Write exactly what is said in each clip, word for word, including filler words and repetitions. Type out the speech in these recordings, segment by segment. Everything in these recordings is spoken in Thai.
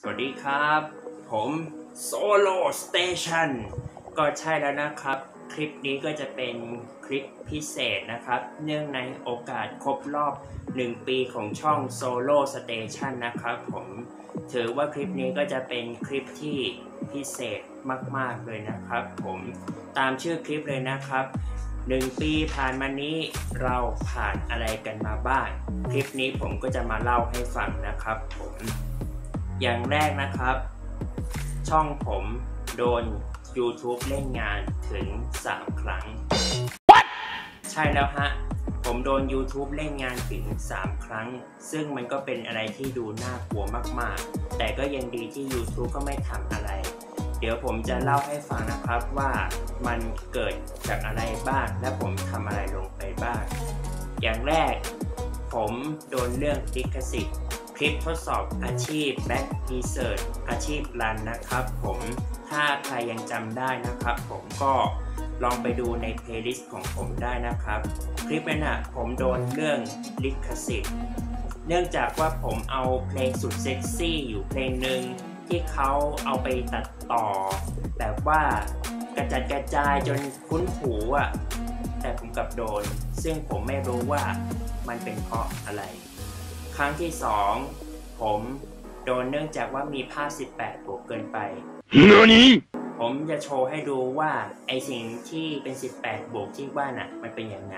สวัสดีครับผมโซโล่สเตชันก็ใช่แล้วนะครับคลิปนี้ก็จะเป็นคลิปพิเศษนะครับเนื่องในโอกาสครบรอบหนึ่งปีของช่องโซโล่สเตชันนะครับผมถือว่าคลิปนี้ก็จะเป็นคลิปที่พิเศษมากๆเลยนะครับผมตามชื่อคลิปเลยนะครับหนึ่งปีผ่านมานี้เราผ่านอะไรกันมาบ้างคลิปนี้ผมก็จะมาเล่าให้ฟังนะครับผมอย่างแรกนะครับช่องผมโดน YouTube เล่นงานถึงสามครั้ง What? ใช่แล้วฮะผมโดน YouTube เล่นงานถึงสามครั้งซึ่งมันก็เป็นอะไรที่ดูน่ากลัวมากๆแต่ก็ยังดีที่ YouTube ก็ไม่ทำอะไรเดี๋ยวผมจะเล่าให้ฟังนะครับว่ามันเกิดจากอะไรบ้างและผมทำอะไรลงไปบ้างอย่างแรกผมโดนเรื่องลิขสิทธิ์คลิปทดสอบอาชีพ Back Research อาชีพรันนะครับผมถ้าใครยังจำได้นะครับผมก็ลองไปดูในเพลย์ลิสต์ของผมได้นะครับคลิปนั้นนะผมโดนเรื่องลิขสิทธิ์เนื่องจากว่าผมเอาเพลงสุดเซ็กซี่อยู่เพลงหนึ่งที่เขาเอาไปตัดต่อแบบว่ากระจัดกระจายจนคุ้นหูอ่ะแต่ผมกลับโดนซึ่งผมไม่รู้ว่ามันเป็นเพราะอะไรครั้งที่สองผมโดนเนื่องจากว่ามีภาพสิบแปดบวกเกินไปผมจะโชว์ให้ดูว่าไอสิ่งที่เป็นสิบแปดบวกที่ว่าน่ะมันเป็นยังไง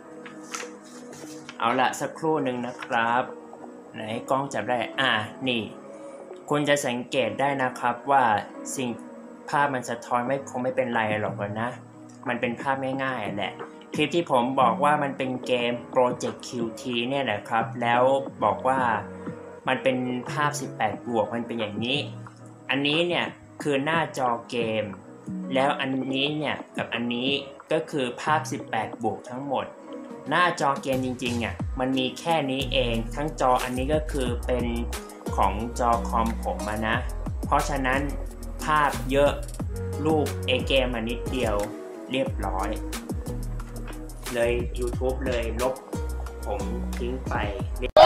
เอาละสักครู่หนึ่งนะครับไหนกล้องจับได้อ่ะนี่คุณจะสังเกตได้นะครับว่าสิ่งภาพมันสะท้อนไม่คงไม่เป็นไรหรอกนะมันเป็นภาพง่ายๆแหละคลิปที่ผมบอกว่ามันเป็นเกม Project คิว ที เนี่ยแหละครับแล้วบอกว่ามันเป็นภาพสิบแปดบวกมันเป็นอย่างนี้อันนี้เนี่ยคือหน้าจอเกมแล้วอันนี้เนี่ยกับอันนี้ก็คือภาพสิบแปดบวกทั้งหมดหน้าจอเกมจริงๆอ่ะมันมีแค่นี้เองทั้งจออันนี้ก็คือเป็นของจอคอมผมนะ เพราะฉะนั้นภาพเยอะรูปเอเกมมานิดเดียวเรียบร้อยเลย YouTube เลยลบผมทิ้งไปเรียบ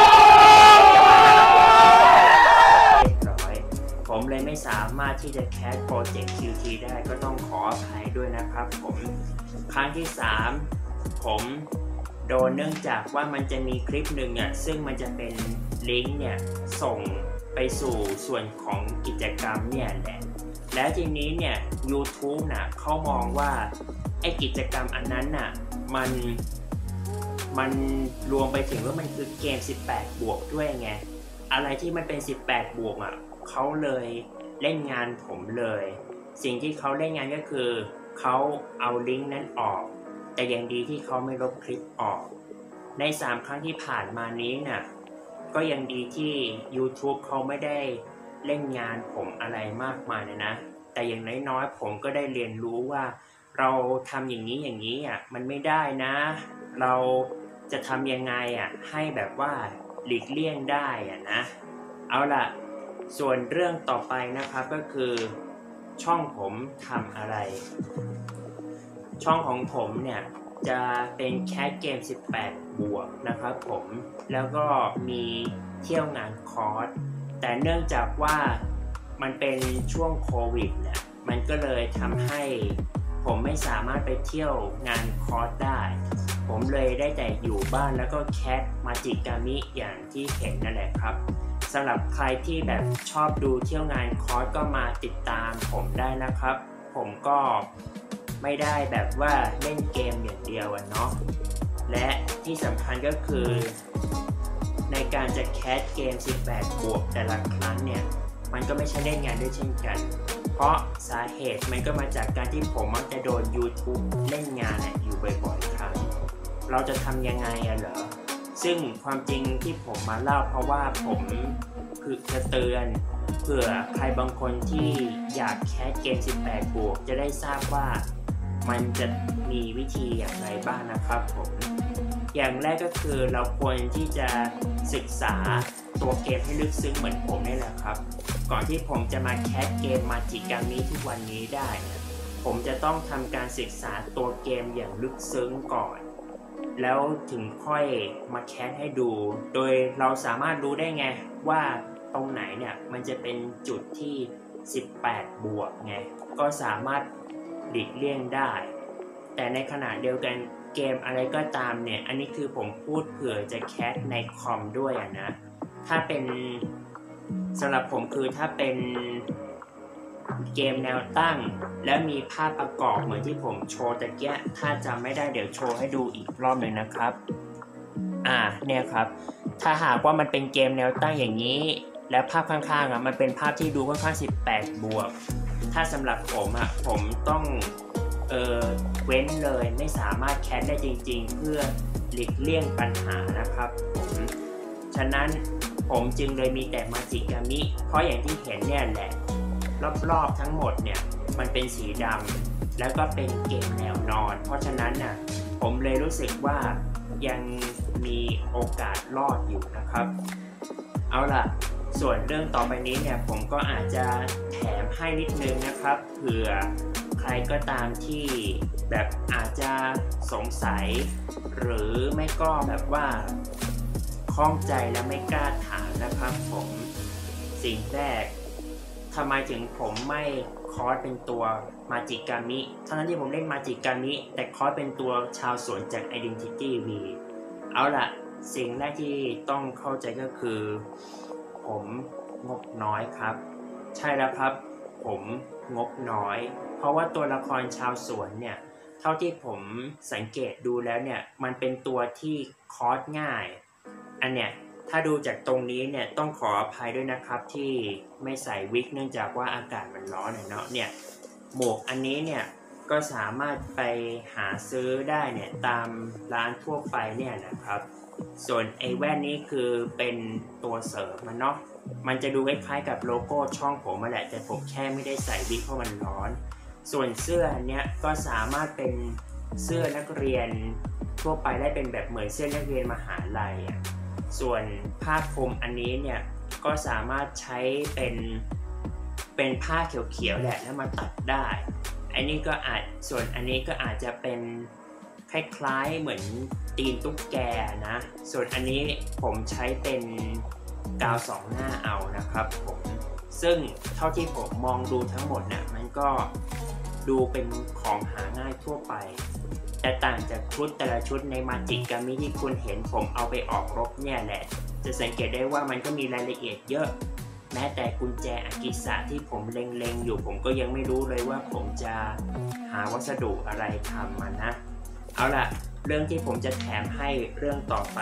ร้อยผมเลยไม่สามารถที่จะแคสโปรเจกต์ คิว ที ได้ก็ต้องขออภัยด้วยนะครับผมครั้งที่สามผมโดนเนื่องจากว่ามันจะมีคลิปหนึ่งอ่ะซึ่งมันจะเป็นลิงก์เนี่ยส่งไปสู่ส่วนของกิจกรรมเนี่ยแหละแล้วทีนี้เนี่ย YouTube น่ะเขามองว่าไอ้กิจกรรมอันนั้นน่ะมันมันรวมไปถึงว่ามันคือเกมสิบแปดบวกด้วยไงอะไรที่มันเป็นสิบแปดบวกอ่ะเขาเลยเล่นงานผมเลยสิ่งที่เขาเล่นงานก็คือเขาเอาลิงก์นั้นออกแต่ยังดีที่เขาไม่ลบคลิปออกในสามครั้งที่ผ่านมานี้น่ะก็ยังดีที่ YouTube เขาไม่ได้เล่นงานผมอะไรมากมายเลยนะแต่อย่างน้อยๆผมก็ได้เรียนรู้ว่าเราทำอย่างนี้อย่างนี้อ่ะมันไม่ได้นะเราจะทำยังไงอ่ะให้แบบว่าหลีกเลี่ยงได้อ่ะนะเอาล่ะส่วนเรื่องต่อไปนะครับก็คือช่องผมทำอะไรช่องของผมเนี่ยจะเป็นแคสเกมสิบแปดบวกนะครับผมแล้วก็มีเที่ยวงานคอร์สแต่เนื่องจากว่ามันเป็นช่วงโควิดเนี่ยมันก็เลยทำให้ผมไม่สามารถไปเที่ยวงานคอร์สได้ผมเลยได้แต่อยู่บ้านแล้วก็แคสมาจิกามิอย่างที่เห็นนั่นแหละครับสำหรับใครที่แบบชอบดูเที่ยวงานคอร์สก็มาติดตามผมได้นะครับผมก็ไม่ได้แบบว่าเล่นเกมอย่างเดียวอ่ะเนาะและที่สำคัญก็คือในการจะแคสเกมสิบแปดบวกแต่ละครั้งเนี่ยมันก็ไม่ใช่เล่นงานด้วยเช่นกันเพราะสาเหตุมันก็มาจากการที่ผมมักจะโดน YouTube เล่นงานอยู่บ่อยๆครั้งเราจะทำยังไงอะเหรอซึ่งความจริงที่ผมมาเล่าเพราะว่าผมคือจะเตือนเผื่อใครบางคนที่อยากแคสเกมสิบแปดบวกจะได้ทราบว่ามันจะมีวิธีอย่างไรบ้างนะครับผมอย่างแรกก็คือเราควรที่จะศึกษาตัวเกมให้ลึกซึ้งเหมือนผมนี่แหละครับก่อนที่ผมจะมาแคสเกมมาจิกามิทุกวันนี้ได้นะผมจะต้องทำการศึกษาตัวเกมอย่างลึกซึ้งก่อนแล้วถึงค่อยมาแคสให้ดูโดยเราสามารถรู้ได้ไงว่าตรงไหนเนี่ยมันจะเป็นจุดที่สิบแปดบวกไงก็สามารถหลีกเลี่ยงได้แต่ในขณะเดียวกันเกมอะไรก็ตามเนี่ยอันนี้คือผมพูดเผื่อจะแคสในคอมด้วยอ่ะนะถ้าเป็นสำหรับผมคือถ้าเป็นเกมแนวตั้งแล้วมีภาพประกอบเหมือนที่ผมโชว์ตะเกียถ้าจำไม่ได้เดี๋ยวโชว์ให้ดูอีกรอบหนึ่งนะครับอ่าเนี่ยครับถ้าหากว่ามันเป็นเกมแนวตั้งอย่างนี้แล้วภาพข้างๆอ่ะมันเป็นภาพที่ดูค่อนข้างสิบแปดบวกถ้าสำหรับผมอ่ะผมต้องเออเว้นเลยไม่สามารถแคสได้จริงๆเพื่อหลีกเลี่ยงปัญหานะครับผมฉะนั้นผมจึงเลยมีแต่มาจิกามิเพราะอย่างที่เห็นเนี่ยแหละรอบๆทั้งหมดเนี่ยมันเป็นสีดำแล้วก็เป็นเกมแนวนอนเพราะฉะนั้นน่ะผมเลยรู้สึกว่ายังมีโอกาสรอดอยู่นะครับเอาล่ะส่วนเรื่องต่อไปนี้เนี่ยผมก็อาจจะแถมให้นิดนึงนะครับเผื่อใครก็ตามที่แบบอาจจะสงสัยหรือไม่ก็แบบว่าข้องใจและไม่กล้าถามนะครับผมสิ่งแรกทำไมถึงผมไม่คอร์สเป็นตัวมาจิกามิทั้งนั้นที่ผมเล่นมาจิกามิแต่คอร์สเป็นตัวชาวสวนจาก Identity V เอาล่ะสิ่งแรกที่ต้องเข้าใจก็คือผมงบน้อยครับใช่แล้วครับผมงบน้อยเพราะว่าตัวละครชาวสวนเนี่ยเท่าที่ผมสังเกตดูแล้วเนี่ยมันเป็นตัวที่คอร์สง่ายอันเนี้ยถ้าดูจากตรงนี้เนี่ยต้องขออภัยด้วยนะครับที่ไม่ใส่วิกเนื่องจากว่าอากาศมันร้อนเนาะเนี่ยหมวกอันนี้เนี่ยก็สามารถไปหาซื้อได้เนี่ยตามร้านทั่วไปเนี่ยนะครับส่วนไอ้แว่นนี้คือเป็นตัวเสริมมันเนาะมันจะดูคล้ายๆกับโลโก้ช่องผมมาแหละแต่ผมแค่ไม่ได้ใส่วิกเพราะมันร้อนส่วนเสื้อเนี้ยก็สามารถเป็นเสื้อนักเรียนทั่วไปได้เป็นแบบเหมือนเสื้อนักเรียนมหาลัยอ่ะส่วนผ้าคลุมอันนี้เนี่ยก็สามารถใช้เป็นเป็นผ้าเขียวๆแหละแล้วมาตัดได้อันนี้ก็อาจส่วนอันนี้ก็อาจจะเป็นคล้ายๆเหมือนตีนตุ๊กแกนะส่วนอันนี้ผมใช้เป็นกาวสองหน้าเอานะครับผมซึ่งเท่าที่ผมมองดูทั้งหมดเนี่ยมันก็ดูเป็นของหาง่ายทั่วไปแต่ต่างจากชุดแต่ละชุดในมาจิกามิที่คุณเห็นผมเอาไปออกรบเนี่ยแหละจะสังเกตได้ว่ามันก็มีรายละเอียดเยอะแม้แต่กุญแจอากิสะที่ผมเล็งๆอยู่ผมก็ยังไม่รู้เลยว่าผมจะหาวัสดุอะไรทำมันนะเอาล่ะเรื่องที่ผมจะแถมให้เรื่องต่อไป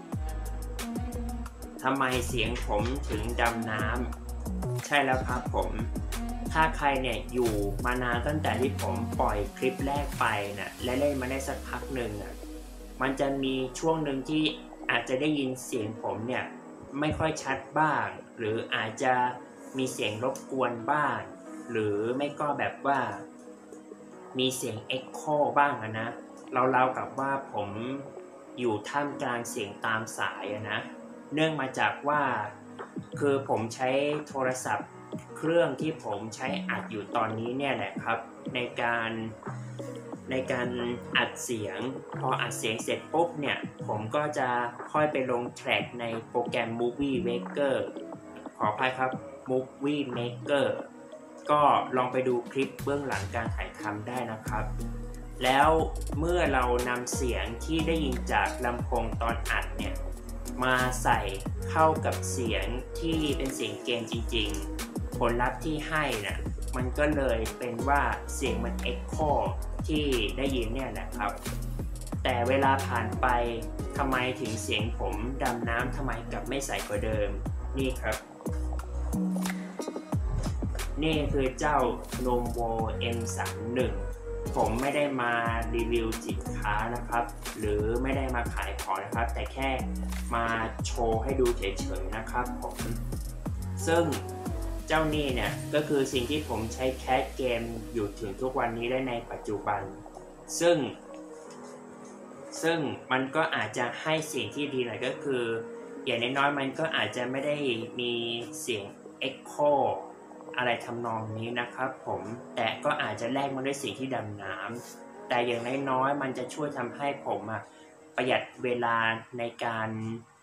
ทำไมเสียงผมถึงดำน้ำใช่แล้วครับผมถ้าใครเนี่ยอยู่มานานตั้งแต่ที่ผมปล่อยคลิปแรกไปนะและเล่นมาได้สักพักหนึ่งอ่ะมันจะมีช่วงหนึ่งที่อาจจะได้ยินเสียงผมเนี่ยไม่ค่อยชัดบ้างหรืออาจจะมีเสียงรบกวนบ้างหรือไม่ก็แบบว่ามีเสียงเอ็กโคบ้างนะเราๆกับว่าผมอยู่ท่ามกลางเสียงตามสายนะเนื่องมาจากว่าคือผมใช้โทรศัพท์เครื่องที่ผมใช้อัดอยู่ตอนนี้เนี่ยแหละครับในการในการอัดเสียงพออัดเสียงเสร็จปุ๊บเนี่ยผมก็จะค่อยไปลงแทร็กในโปรแกรม Movie Maker ขออภัยครับ Movie Maker ก็ลองไปดูคลิปเบื้องหลังการถ่ายทำได้นะครับแล้วเมื่อเรานำเสียงที่ได้ยินจากลำโพงตอนอัดเนี่ยมาใส่เข้ากับเสียงที่เป็นเสียงเกมจริงๆผลลัพธ์ที่ให้น่ะมันก็เลยเป็นว่าเสียงมันเอ็กโคที่ได้ยินเนี่ยแหละครับแต่เวลาผ่านไปทำไมถึงเสียงผมดำน้ำทำไมกลับไม่ใสกว่าเดิมนี่ครับนี่คือเจ้า Nomo เอ็ม สามสิบเอ็ด ผมไม่ได้มารีวิวสินค้านะครับหรือไม่ได้มาขายของนะครับแต่แค่มาโชว์ให้ดูเฉยๆนะครับผมซึ่งเจ้านี่เนี่ยก็คือสิ่งที่ผมใช้แคสเกมอยู่ถึงทุกวันนี้ได้ในปัจจุบันซึ่งซึ่งมันก็อาจจะให้สิ่งที่ดีหน่อยก็คืออย่างน้อยๆมันก็อาจจะไม่ได้มีเสียง Echo อะไรทำนองนี้นะครับผมแต่ก็อาจจะแลกมาด้วยสิ่งที่ดำน้ำแต่อย่างน้อยๆมันจะช่วยทำให้ผมอะประหยัดเวลาในการ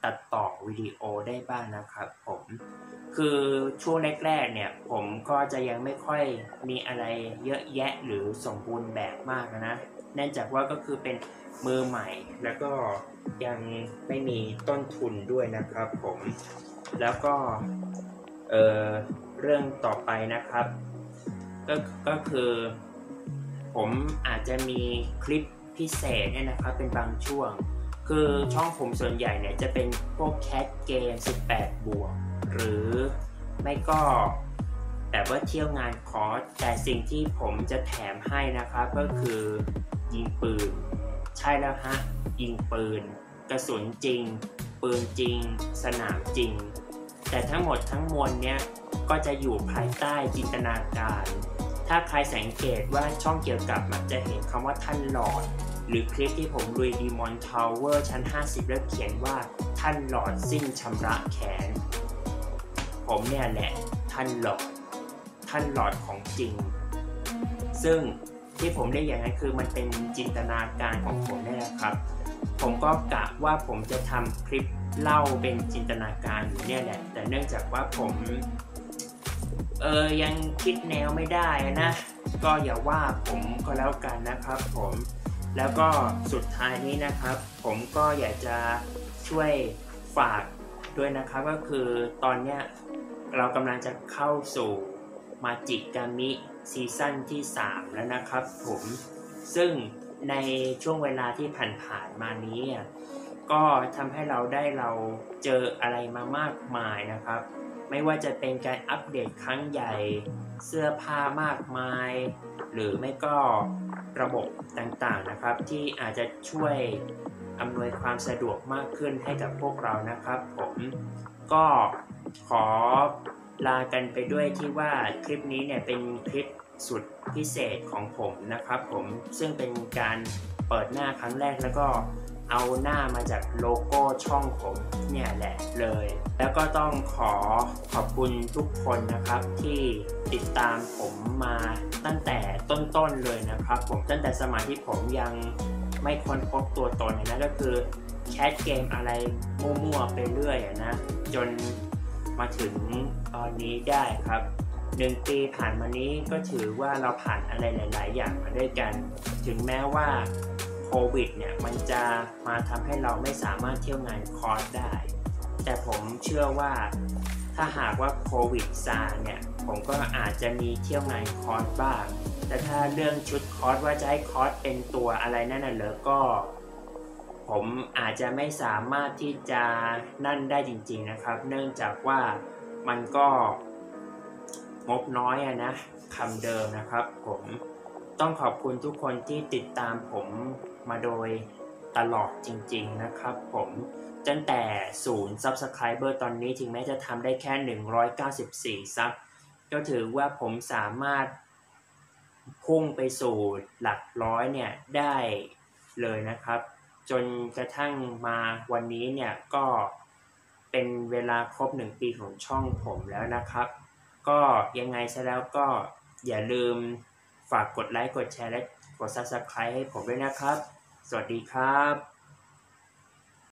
ตัดต่อวิดีโอได้บ้างนะครับผมคือช่วงแรกๆเนี่ยผมก็จะยังไม่ค่อยมีอะไรเยอะแยะหรือสมบูรณ์แบบมากนะเนื่องจากว่าก็คือเป็นมือใหม่แล้วก็ยังไม่มีต้นทุนด้วยนะครับผมแล้วก็เอ่อเรื่องต่อไปนะครับก็ก็คือผมอาจจะมีคลิปพิเศษเนี่ยนะครับเป็นบางช่วงคือช่องผมส่วนใหญ่เนี่ยจะเป็นพวกแคสเกมสิบแปดบวกหรือไม่ก็แบบว่าเที่ยวงานคอร์สแต่สิ่งที่ผมจะแถมให้นะครับก็คือยิงปืนใช่แล้วฮะยิงปืนกระสุนจริงปืนจริงสนามจริงแต่ทั้งหมดทั้งมวลเนี้ยก็จะอยู่ภายใต้จินตนาการถ้าใครสังเกตว่าช่องเกี่ยวกับมันจะเห็นคำว่าท่านหลอดหรือคลิปที่ผมลุยดีมอนทาวเวอร์ชั้นห้าสิบแล้วเขียนว่าท่านหลอดสิ้นชำระแขนผมเนี่ยแหละท่านหลอดท่านหลอดของจริงซึ่งที่ผมได้อย่างนั้นคือมันเป็นจินตนาการของผมนี่แหละครับผมก็กะว่าผมจะทำคลิปเล่าเป็นจินตนาการอยู่เนี่ยแหละแต่เนื่องจากว่าผมเออยังคิดแนวไม่ได้นะก็อย่าว่าผมก็แล้วกันนะครับผมแล้วก็สุดท้ายนี้นะครับผมก็อยากจะช่วยฝากด้วยนะครับก็คือตอนเนี้ยเรากำลังจะเข้าสู่มาจิกามิซีซั่นที่สามแล้วนะครับผมซึ่งในช่วงเวลาที่ผ่านๆมานี้ก็ทำให้เราได้เราเจออะไรมามากมายนะครับไม่ว่าจะเป็นการอัปเดตครั้งใหญ่เสื้อผ้ามากมายหรือไม่ก็ระบบต่างๆนะครับที่อาจจะช่วยอำนวยความสะดวกมากขึ้นให้กับพวกเรานะครับผมก็ขอลากันไปด้วยที่ว่าคลิปนี้เนี่ยเป็นคลิปสุดพิเศษของผมนะครับผมซึ่งเป็นการเปิดหน้าครั้งแรกแล้วก็เอาหน้ามาจากโลโก้ช่องผมเนี่ยแหละเลยแล้วก็ต้องขอขอบคุณทุกคนนะครับที่ติดตามผมมาตั้งแต่ต้นๆเลยนะครับผมตั้งแต่สมัยที่ผมยังไม่ค้นพบตัวตนนะก็คือแคสเกมอะไรมั่วๆไปเรื่อยนะจนมาถึงตอนนี้ได้ครับหนึ่งปีผ่านมานี้ก็ถือว่าเราผ่านอะไรหลายๆอย่างมาด้วยกันถึงแม้ว่าโควิดเนี่ยมันจะมาทำให้เราไม่สามารถเที่ยวงานคอร์สได้แต่ผมเชื่อว่าถ้าหากว่าโควิดซาเนี่ยผมก็อาจจะมีเที่ยวงานคอร์สบ้างแต่ถ้าเรื่องชุดคอร์สว่าจะให้คอร์สเป็นตัวอะไรนั่นน่ะเหรอก็ผมอาจจะไม่สามารถที่จะนั่นได้จริงๆนะครับเนื่องจากว่ามันก็งบน้อยอะนะคำเดิมนะครับผมต้องขอบคุณทุกคนที่ติดตามผมมาโดยตลอดจริงๆนะครับผมตั้งแต่ศูนย์ Subscriber ตอนนี้ถึงแม้จะทำได้แค่หนึ่งร้อยเก้าสิบสี่ซับก็ถือว่าผมสามารถพุ่งไปสู่หลักร้อยเนี่ยได้เลยนะครับจนกระทั่งมาวันนี้เนี่ยก็เป็นเวลาครบหนึ่งปีของช่องผมแล้วนะครับก็ยังไงซะแล้วก็อย่าลืมฝากกดไลค์กดแชร์และกด Subscribe ให้ผมด้วยนะครับสวัสดีครับ